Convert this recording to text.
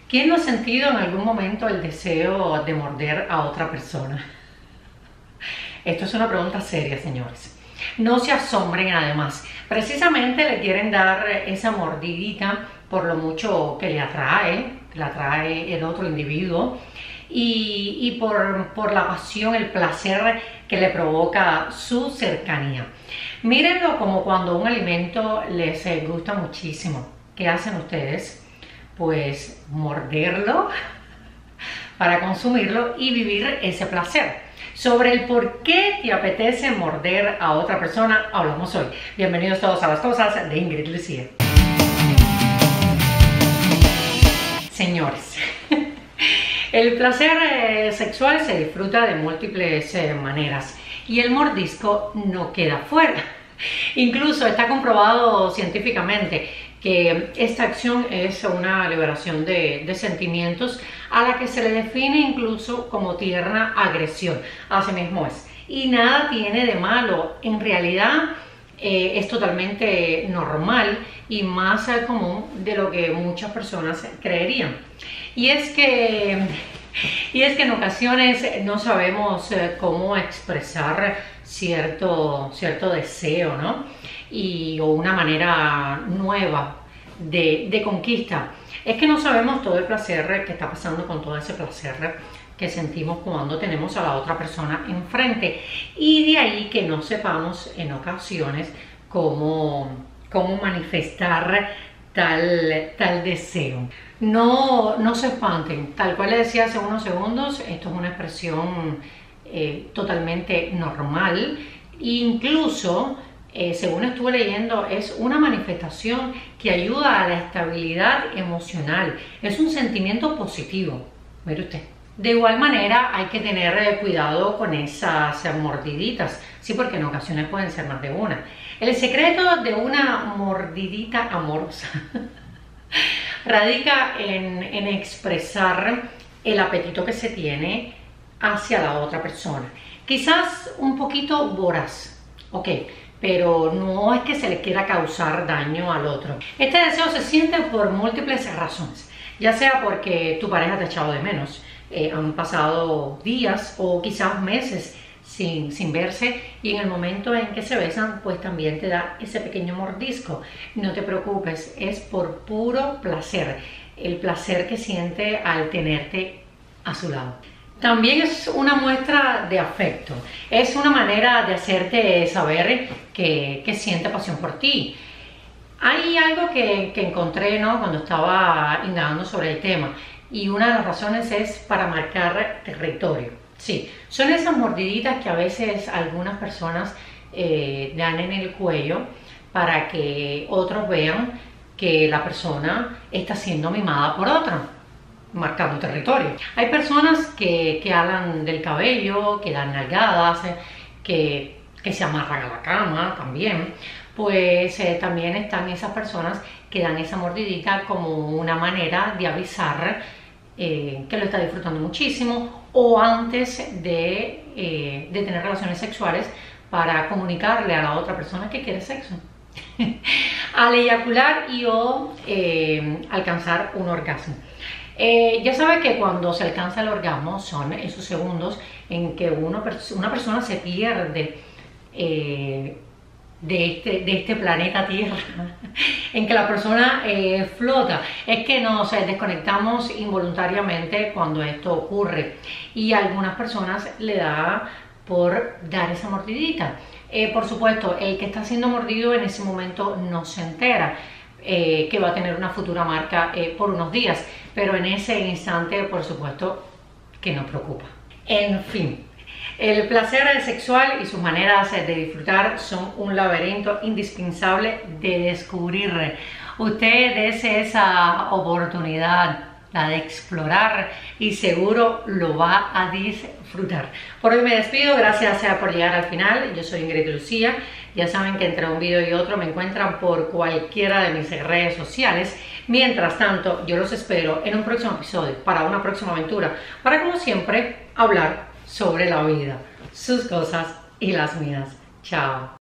¿Quién no ha sentido en algún momento el deseo de morder a otra persona? Esto es una pregunta seria, señores. No se asombren además. Precisamente le quieren dar esa mordidita por lo mucho que le atrae el otro individuo y por la pasión, el placer que le provoca su cercanía. Mírenlo como cuando un alimento les gusta muchísimo. ¿Qué hacen ustedes? Pues morderlo para consumirlo y vivir ese placer. Sobre el por qué te apetece morder a otra persona hablamos hoy. Bienvenidos todos a las cosas de Ingrid Lucía. Señores, el placer sexual se disfruta de múltiples maneras y el mordisco no queda fuera. Incluso está comprobado científicamente que esta acción es una liberación de sentimientos a la que se le define incluso como tierna agresión. Así mismo es. Y nada tiene de malo. En realidad es totalmente normal y más común de lo que muchas personas creerían. Y es que en ocasiones no sabemos cómo expresar cierto deseo, ¿no? O una manera nueva de conquista. Es que no sabemos todo el placer que está pasando con todo ese placer que sentimos cuando tenemos a la otra persona enfrente. Y de ahí que no sepamos en ocasiones cómo manifestar tal deseo. No se espanten, tal cual les decía hace unos segundos, esto es una expresión totalmente normal. Incluso, según estuve leyendo, es una manifestación que ayuda a la estabilidad emocional. Es un sentimiento positivo, mire usted. De igual manera hay que tener cuidado con esas mordiditas, sí, porque en ocasiones pueden ser más de una. El secreto de una mordidita amorosa radica en expresar el apetito que se tiene hacia la otra persona. Quizás un poquito voraz, ok, pero no es que se le quiera causar daño al otro. Este deseo se siente por múltiples razones, ya sea porque tu pareja te ha echado de menos, han pasado días o quizás meses sin verse y en el momento en que se besan pues también te da ese pequeño mordisco. No te preocupes, es por puro placer, el placer que siente al tenerte a su lado. También es una muestra de afecto, es una manera de hacerte saber que siente pasión por ti. Hay algo que encontré, ¿no?, cuando estaba indagando sobre el tema, y una de las razones es para marcar territorio. Sí, son esas mordiditas que a veces algunas personas dan en el cuello para que otros vean que la persona está siendo mimada por otra, marcando territorio. Hay personas que hablan del cabello, que dan nalgadas, que se amarran a la cama también. Pues también están esas personas que dan esa mordidita como una manera de avisar que lo está disfrutando muchísimo, o antes de tener relaciones sexuales para comunicarle a la otra persona que quiere sexo. Al eyacular o alcanzar un orgasmo. Ya sabe que cuando se alcanza el orgasmo son esos segundos en que una persona se pierde de este planeta Tierra, en que la persona flota. Es que nos desconectamos involuntariamente cuando esto ocurre y a algunas personas le da por dar esa mordidita. Por supuesto, el que está siendo mordido en ese momento no se entera que va a tener una futura marca por unos días, pero en ese instante, por supuesto, que nos preocupa. En fin, el placer sexual y sus maneras de disfrutar son un laberinto indispensable de descubrir. Usted dése esa oportunidad, la de explorar, y seguro lo va a disfrutar. Por hoy me despido, gracias por llegar al final. Yo soy Ingrid Lucía. Ya saben que entre un video y otro me encuentran por cualquiera de mis redes sociales. Mientras tanto, yo los espero en un próximo episodio, para una próxima aventura, para, como siempre, hablar sobre la vida, sus cosas y las mías. Chao.